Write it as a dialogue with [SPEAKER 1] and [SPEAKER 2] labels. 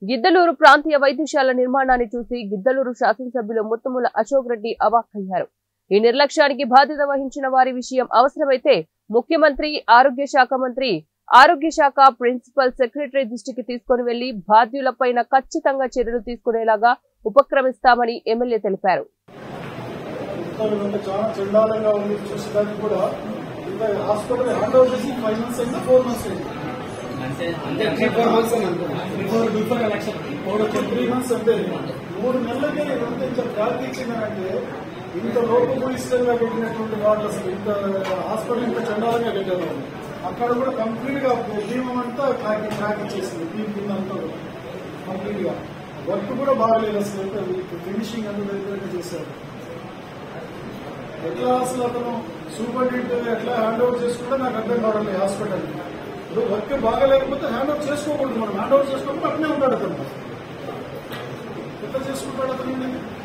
[SPEAKER 1] గిద్దలూరు ప్రాంతీయ వైద్యశాల నిర్మాణాన్ని చూసి గిద్దలూరు శాసనసభ్యులు ముత్తముల అశోక్ రెడ్డి అవాక్కయ్యారు. ఈ నిర్లక్ష్యానికి బాధ్యత వహించిన వారి విషయం అవసరమైతే ముఖ్యమంత్రి, ఆరోగ్య శాఖ ప్రిన్సిపల్ సెక్రటరీ దృష్టికి తీసుకుని వెళ్లి బాధ్యులపైన ఖచ్చితంగా చర్యలు తీసుకునేలాగా ఉపక్రమిస్తామని ఎమ్మెల్యే తెలిపారు.
[SPEAKER 2] ఇంత లోపభూయిష్టంగా పెట్టినటువంటి వాళ్ళు అసలు ఇంత హాస్పిటల్ ఇంత చండాలంగా పెట్టారు. అక్కడ కూడా కంప్లీట్ గా భీమం అంతా ట్రాక్ ఇచ్చేసింది. భీమ్ కింద అంతా కంప్లీట్ గా వర్క్ కూడా బాగలేదు. అసలు ఫినిషింగ్ అంత దగ్గరగా చేశారు. ఎట్లా అసలు అతను సూపరింటెండెంట్ ఎట్లా హ్యాండ్ ఓవర్ చేసుకుంటే నాకు అర్థం కావడం. హాస్పిటల్ ఇప్పుడు వర్క్ బాగాలేకపోతే హ్యాండ్ ఓవర్ చేసుకోకూడదు. మనం హ్యాండ్ ఓవర్ చేసుకోకపోతే అట్నే ఉంటాడు అతను. ఎట్లా చేసుకుంటాడు అతను?